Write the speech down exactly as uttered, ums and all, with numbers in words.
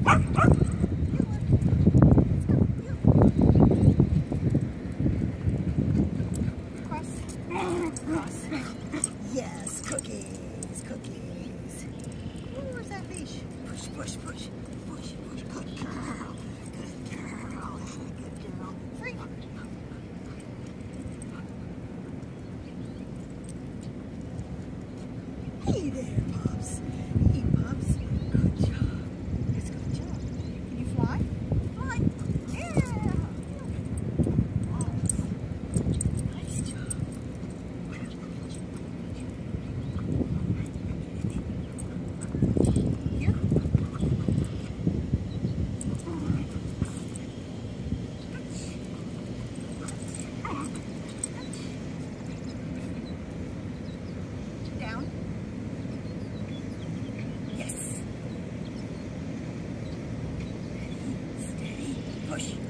Cross. Yes, cookies, cookies. Ooh, where's that leash? Push, push, push, push, push. Good girl, good girl, good girl. Free. Hey there, pups. Hey, pups. Good job. Yes, good job. Can you fly? Fly. Yeah. Nice job. Here. Down. Yes. Steady. Steady. Push.